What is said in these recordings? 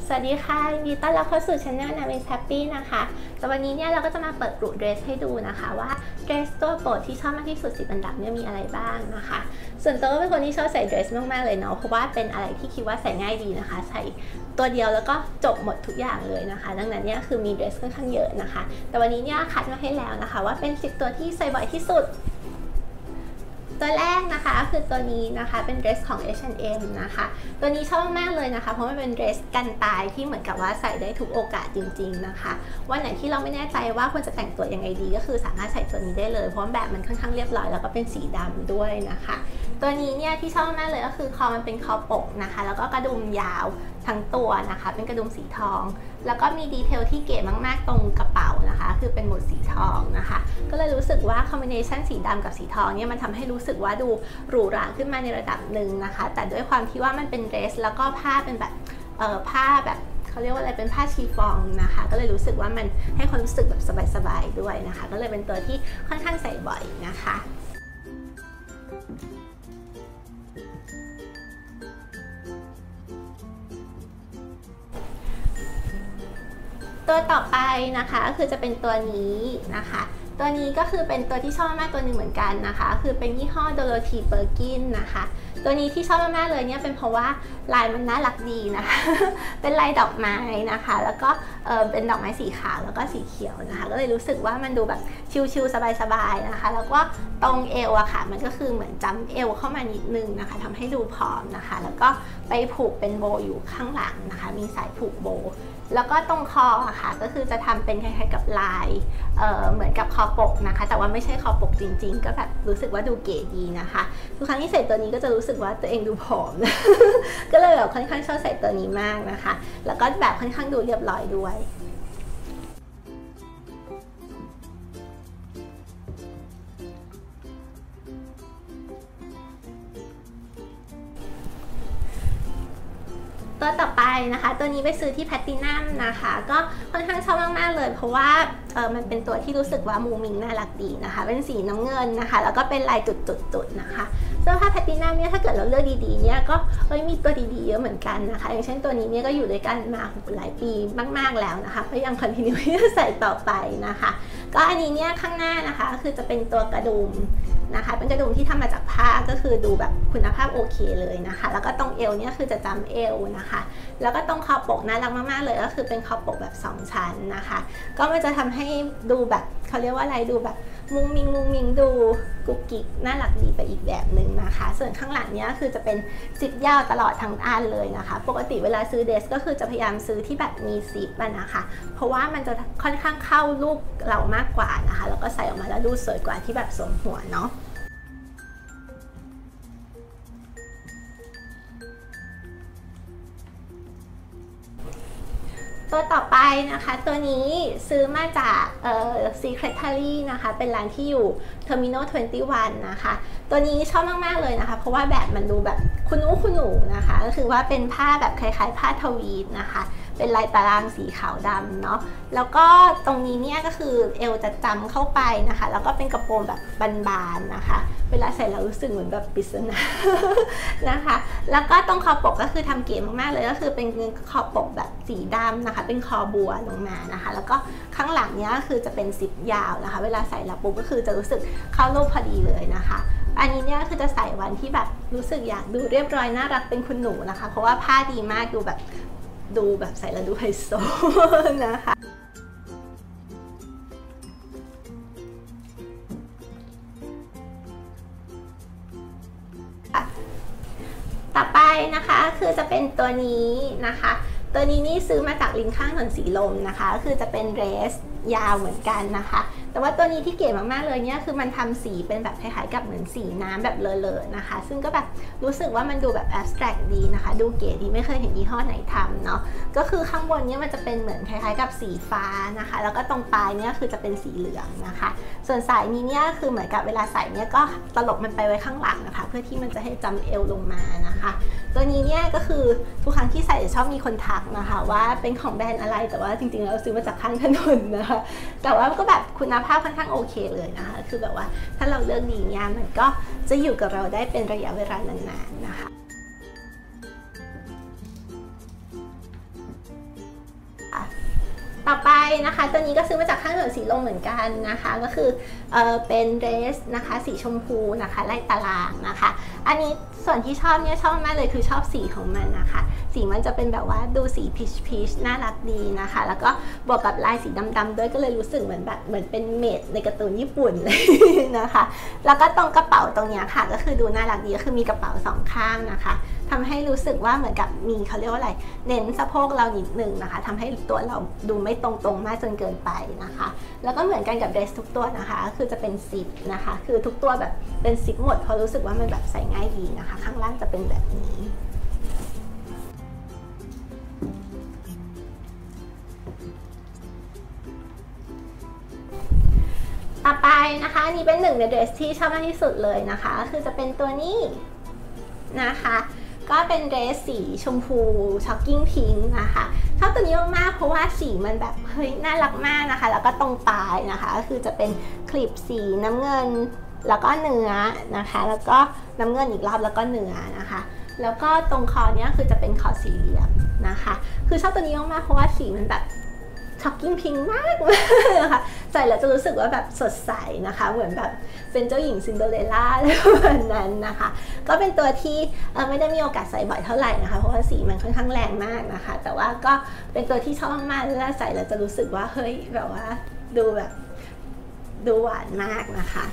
สวัสดีค่ะยินดีต้อนรับเข้าสู่ช anel Namis Happy นะคะแต่วันนี้เนี่ยเราก็จะมาเปิดกลุ่มเดรสให้ดูนะคะว่าเดรสตัวโปรดที่ชอบมากที่สุด10อันดับเนี่ยมีอะไรบ้างนะคะส่วนตัวก็เป็นคนที่ชอบใส่เดรสมากๆเลยเนาะเพราะว่าเป็นอะไรที่คิดว่าใส่ง่ายดีนะคะใส่ตัวเดียวแล้วก็จบหมดทุกอย่างเลยนะคะดังนั้นเนี่ยคือมีเดรสค่อนข้างเยอะนะคะแต่วันนี้เนี่ยคัดมาให้แล้วนะคะว่าเป็น10ตัวที่ใส่บ่อยที่สุดตัวแรกนะคะคือตัวนี้นะคะเป็นเดรสของ H&M นะคะตัวนี้ชอบมากเลยนะคะเพราะมันเป็นเดรสกันตายที่เหมือนกับว่าใส่ได้ทุกโอกาสจริงๆนะคะวันไหนที่เราไม่แน่ใจว่าควรจะแต่งตัวยังไงดีก็คือสามารถใส่ตัวนี้ได้เลยเพราะแบบมันค่อนข้างเรียบร้อยแล้วก็เป็นสีดำด้วยนะคะตัวนี้เนี่ยที่ชอบมากเลยก็คือคอมันเป็นคอปกนะคะแล้วก็กระดุมยาวทั้งตัวนะคะเป็นกระดุมสีทองแล้วก็มีดีเทลที่เก๋มากๆตรงกระเป๋านะคะคือเป็นหมุดสีทองนะคะก็เลยรู้สึกว่าคอมบิเนชันสีดำกับสีทองเนี่ยมันทำให้รู้สึกว่าดูหรูหราขึ้นมาในระดับหนึ่งนะคะแต่ด้วยความที่ว่ามันเป็นเดรสแล้วก็ผ้าเป็นแบบผ้าแบบเขาเรียกว่าอะไรเป็นผ้าชีฟองนะคะก็เลยรู้สึกว่ามันให้ความรู้สึกแบบสบายๆด้วยนะคะก็เลยเป็นตัวที่ค่อนข้างใส่บ่อยนะคะตัวต่อไปนะคะก็คือจะเป็นตัวนี้นะคะตัวนี้ก็คือเป็นตัวที่ชอบมากตัวหนึ่งเหมือนกันนะคะคือเป็นยี่ห้อ Dorothy Perkins นะคะตัวนี้ที่ชอบมากๆเลยเนี่ยเป็นเพราะว่าลายมันน่ารักดีนะคะเป็นลายดอกไม้นะคะแล้วก็เป็นดอกไม้สีขาวแล้วก็สีเขียวนะคะก็เลยรู้สึกว่ามันดูแบบชิลๆสบายๆนะคะแล้วก็ตรงเอวอะค่ะมันก็คือเหมือนจ้ำเอวเข้ามานิดนึงนะคะทำให้ดูผอมนะคะแล้วก็ไปผูกเป็นโบอยู่ข้างหลังนะคะมีสายผูกโบแล้วก็ตรงคออะค่ะก็คือจะทำเป็นคล้ายๆกับลายเหมือนกับคอปกนะคะแต่ว่าไม่ใช่คอปกจริงๆก็แบบรู้สึกว่าดูเก๋ดีนะคะทุกครั้งที่ใส่ตัวนี้ก็จะรู้สึกว่าตัวเองดูผอม ก็เลยแบบค่อนข้างชอบใส่ตัวนี้มากนะคะแล้วก็แบบค่อนข้างดูเรียบร้อยด้วยตัวต่อไปนะคะตัวนี้ไปซื้อที่แพลตินัมนะคะก็ค่อนข้างชอบมากๆเลยเพราะว่ามันเป็นตัวที่รู้สึกว่ามูมิงน่ารักดีนะคะเป็นสีน้ำเงินนะคะแล้วก็เป็นลายจุดๆนะคะเสื้อผ้าแพลตินัมเนี่ยถ้าเกิดเราเลือกดีๆเนี่ยก็มีตัวดีๆเยอะเหมือนกันนะคะอย่างเช่นตัวนี้เนี่ยก็อยู่ด้วยกันมาหลายปีมากๆแล้วนะคะก็ยังคอนติเนียที่จะใส่ต่อไปนะคะก็อันนี้เนี่ยข้างหน้านะคะคือจะเป็นตัวกระดุมนะคะเป็นกระดุมที่ทำมาจากผ้าก็คือดูแบบคุณภาพโอเคเลยนะคะแล้วก็ตรงเอวเนี่ยคือจะจำเอวนะคะแล้วก็ตรงคอปกน่ารักมากๆเลยก็คือเป็นคอปกแบบ2ชั้นนะคะก็มันจะทำให้ดูแบบเขาเรียกว่าอะไรดูแบบมุงมิงดูกุ๊กกิ๊กน่ารักดีไปอีกแบบหนึ่งนะคะส่วนข้างหลังเนี้ยคือจะเป็นซิปยาวตลอดทั้งอันเลยนะคะปกติเวลาซื้อเดรสก็คือจะพยายามซื้อที่แบบมีซิปนะคะเพราะว่ามันจะค่อนข้างเข้ารูปเรามากกว่านะคะแล้วก็ใส่ออกมาแล้วดูสวยกว่าที่แบบสวมหัวเนาะตัวต่อไปนะคะตัวนี้ซื้อมาจากSecretary นะคะเป็นร้านที่อยู่ Terminal 21 นะคะตัวนี้ชอบมากๆเลยนะคะเพราะว่าแบบมันดูแบบคุณหนูนะคะก็คือว่าเป็นผ้าแบบคล้ายๆผ้าทวีตนะคะเป็นลายตารางสีขาวดำเนาะแล้วก็ตรงนี้เนี่ยก็คือเอวจะจำเข้าไปนะคะแล้วก็เป็นกระโปรงแบบบานๆนะคะเวลาใส่แล้วรู้สึกเหมือนแบบปริศนานะคะแล้วก็ตรงคอปกก็คือทำเก๋มากๆเลยก็คือเป็นคอปกแบบสีดำนะคะเป็นคอบัวลงมานะคะแล้วก็ข้างหลังเนี้ยก็คือจะเป็นซิปยาวนะคะเวลาใส่แล้วปุ๊บก็คือจะรู้สึกเข้ารูปพอดีเลยนะคะอันนี้เนี่ยคือจะใส่วันที่แบบรู้สึกอยากดูเรียบร้อยน่ารักเป็นคุณหนูนะคะเพราะว่าผ้าดีมากดูแบบใส่แล้วดูไฮโซนะคะต่อไปนะคะคือจะเป็นตัวนี้นะคะตัวนี้นี่ซื้อมาจากลิงก์ข้างถนนสีลมนะคะก็คือจะเป็นเดรสยาวเหมือนกันนะคะแต่ว่าตัวนี้ที่เก๋มากๆเลยเนี่ยคือมันทำสีเป็นแบบคล้ายๆกับเหมือนสีน้ำแบบเลอะๆนะคะซึ่งก็แบบรู้สึกว่ามันดูแบบแอบสแตรกดีนะคะดูเก๋ดีไม่เคยเห็นยี่ห้อไหนทำเนาะก็คือข้างบนเนี่ยมันจะเป็นเหมือนคล้ายๆกับสีฟ้านะคะแล้วก็ตรงปลายเนี่ยคือจะเป็นสีเหลืองนะคะส่วนสายนี้เนี่ยคือเหมือนกับเวลาใส่เนี่ยก็ตลบมันไปไว้ข้างหลังนะคะเพื่อที่มันจะให้จำเอวลงมานะคะตัวนี้เนี่ยก็คือทุกครั้งที่ใส่ชอบมีคนทักนะคะว่าเป็นของแบรนด์อะไรแต่ว่าจริงๆแล้วซื้อมาจากข้างถนนนะคะแต่ว่าก็แบบคุณภาพค่อนข้างโอเคเลยนะคะคือแบบว่าถ้าเราเลือกดีเนี่ยมันก็จะอยู่กับเราได้เป็นระยะเวลานานๆนะคะต่อไปนะคะตัวนี้ก็ซื้อมาจากข้างถนนสีลมเหมือนกันนะคะก็คือเป็นเดรสนะคะสีชมพูนะคะลายตารางนะคะอันนี้ส่วนที่ชอบเนี่ยชอบมากเลยคือชอบสีของมันนะคะสีมันจะเป็นแบบว่าดูสีพีชน่ารักดีนะคะแล้วก็บวกกับลายสีดำๆด้วยก็เลยรู้สึกเหมือนเป็นเมดในการ์ตูนญี่ปุ่นเลยนะคะแล้วก็ตรงกระเป๋าตรงนี้ค่ะก็คือดูน่ารักดีก็คือมีกระเป๋า2ข้างนะคะทำให้รู้สึกว่าเหมือนกับมีเขาเรียกว่าอะไรเน้นสะโพกเรานิดนึงนะคะทำให้ตัวเราดูไม่ตรงมากจนเกินไปนะคะแล้วก็เหมือนกันกับเดรสทุกตัวนะคะคือจะเป็นซิปนะคะคือทุกตัวแบบเป็นซิปหมดเพราะรู้สึกว่ามันแบบใส่ง่ายดีนะคะข้างล่างจะเป็นแบบนี้ต่อไปนะคะอันนี้เป็นหนึ่งในเดรสที่ชอบมากที่สุดเลยนะคะก็คือจะเป็นตัวนี้นะคะก็เป็นเดรสสีชมพูช็อกกิ้งพิงค์นะคะชอบตัวนี้มากๆเพราะว่าสีมันแบบเฮ้ยน่ารักมากนะคะแล้วก็ตรงปลายนะคะก็คือจะเป็นคลิปสีน้ำเงินแล้วก็เนื้อนะคะแล้วก็น้ำเงินอีกรอบแล้วก็เนื้อนะคะแล้วก็ตรงคอเนี้ยคือจะเป็นคอสี่เหลี่ยมนะคะคือชอบตัวนี้มากๆเพราะว่าสีมันแบบช็อกกิ้งพิงค์มากนะคะใส่แล้วจะรู้สึกว่าแบบสดใสนะคะเหมือนแบบเป็นเจ้าหญิงซินเดอเรลล่าอะไรประมาณนั้นนะคะก็เป็นตัวที่ไม่ได้มีโอกาสใส่บ่อยเท่าไหร่นะคะเพราะว่าสีมันค่อนข้างแรงมากนะคะแต่ว่าก็เป็นตัวที่ชอบมากๆเวลาใส่แล้วจะรู้สึกว่าเฮ้ยแบบว่าดูหวานมากนะคะ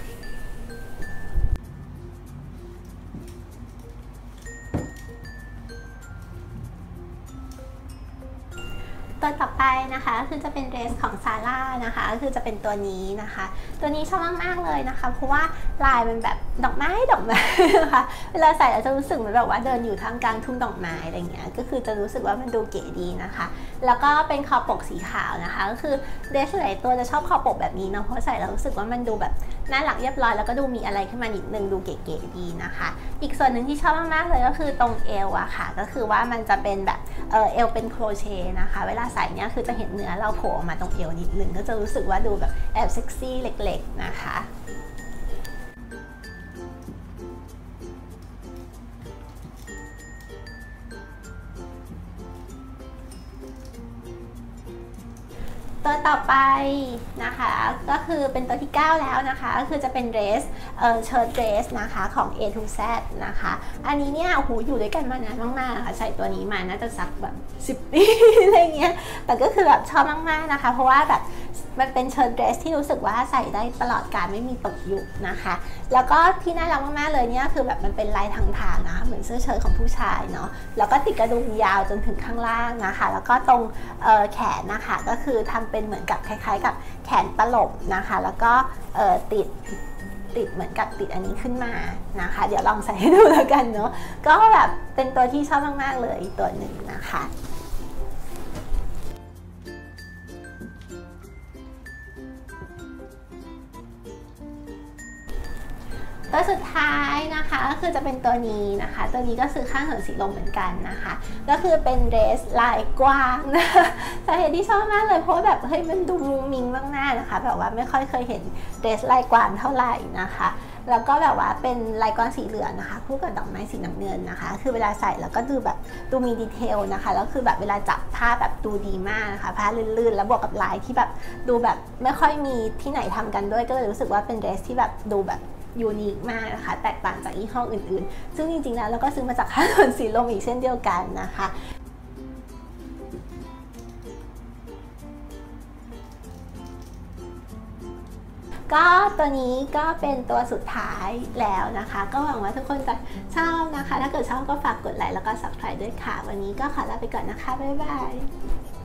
ตัวต่อไปนะคะคือจะเป็นเดรสของซาร่านะคะก็คือจะเป็นตัวนี้นะคะตัวนี้ชอบมากๆเลยนะคะเพราะว่าลายมันแบบดอกไม้นะคะเวลาใส่แล้วจะรู้สึกเหมือนแบบว่าเดินอยู่ท่ามกลางทุ่งดอกไม้อะไรเงี้ยก็คือจะรู้สึกว่ามันดูเก๋ดีนะคะแล้วก็เป็นคอปกสีขาวนะคะก็คือเดรสหลายตัวจะชอบคอปกแบบนี้นะเพราะใส่แล้วรู้สึกว่ามันดูแบบน่ารักเรียบร้อยแล้วก็ดูมีอะไรขึ้นมานิดนึงดูเก๋ๆดีนะคะอีกส่วนหนึ่งที่ชอบมากๆเลยก็คือตรงเอวอะค่ะก็คือว่ามันจะเป็นแบบเอวเป็นโครเชต์นะคะเวลาใส่เนี้ยคือจะเห็นเนื้อเราโผล่ออกมาตรงเอวนิดนึงก็จะรู้สึกว่าดูแบบแอบเซ็กซี่เล็กๆนะคะตัวต่อไปนะคะก็คือเป็นตัวที่ 9 แล้วนะคะก็คือจะเป็นเดรสเชิ้ตเดรสนะคะของ A to Z นะคะอันนี้เนี่ยโอ้โหอยู่ด้วยกันมานานมากๆค่ะใส่ตัวนี้มาน่าจะสักแบบ10 ปีอะไรเงี้ยแต่ก็คือแบบชอบมากๆนะคะเพราะว่าแบบมันเป็นเชิ้ตเดรสที่รู้สึกว่าใส่ได้ตลอดกาลไม่มีตกยุคนะคะแล้วก็ที่น่ารักมากๆเลยเนี่ยคือแบบมันเป็นลายทางๆนะคะเหมือนเสื้อเชิ้ตของผู้ชายเนาะแล้วก็ติดกระดุมยาวจนถึงข้างล่างนะคะแล้วก็ตรงแขนนะคะก็คือทำเป็นเหมือนกับคล้ายๆกับแขนตลบนะคะแล้วก็ติดเหมือนกับติดอันนี้ขึ้นมานะคะเดี๋ยวลองใส่ให้ดูแล้วกันเนาะก็แบบเป็นตัวที่ชอบมากๆเลยตัวหนึ่งนะคะตัวสุดท้ายนะคะก็คือจะเป็นตัวนี้นะคะตัวนี้ก็ซื้อข้างถนนสีลมเหมือนกันนะคะก็คือเป็นเดรสลายกว้างนะสาเหตุที่ชอบมากเลยเพราะแบบเฮ้ยมันดูมุ้งมิ้งมากๆนะคะแบบว่าไม่ค่อยเคยเห็นเดรสลายกว้างเท่าไหร่นะคะแล้วก็แบบว่าเป็นลายก้อนสีเหลืองนะคะคู่กับดอกไม้สีน้ำเงินนะคะคือเวลาใส่แล้วก็ดูมีดีเทลนะคะแล้วคือแบบเวลาจับผ้าแบบดูดีมากนะคะผ้าลื่นๆแล้วบวกกับลายที่แบบดูแบบไม่ค่อยมีที่ไหนทำกันด้วยก็เลยรู้สึกว่าเป็นเดรสที่แบบดูแบบยูนิคมากนะคะแตกต่างจากยี่ห้ออื่นๆซึ่งจริงๆแล้วเราก็ซื้อมาจากข้างถนนสีลมอีกเช่นเดียวกันนะคะก็ตัวนี้ก็เป็นตัวสุดท้ายแล้วนะคะก็หวังว่าทุกคนจะชอบนะคะถ้าเกิดชอบก็ฝากกดไลค์แล้วก็ Subscribe ด้วยค่ะวันนี้ก็ขอลาไปก่อนนะคะบ๊ายบาย